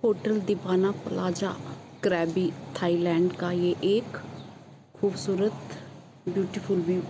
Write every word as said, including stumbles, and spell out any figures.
hotel दीवाना plaza Krabby Thailand का ये एक खूबसूरत ब्यूटीफुल व्यू --